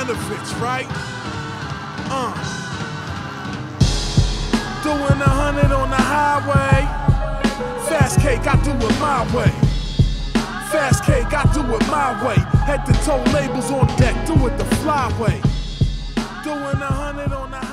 benefits, right? Doing 100 on the highway. Fast cake, I do it my way. Fast cake, I do it my way. Head to toe labels on deck, do it the flyway. Doing 100 on the highway.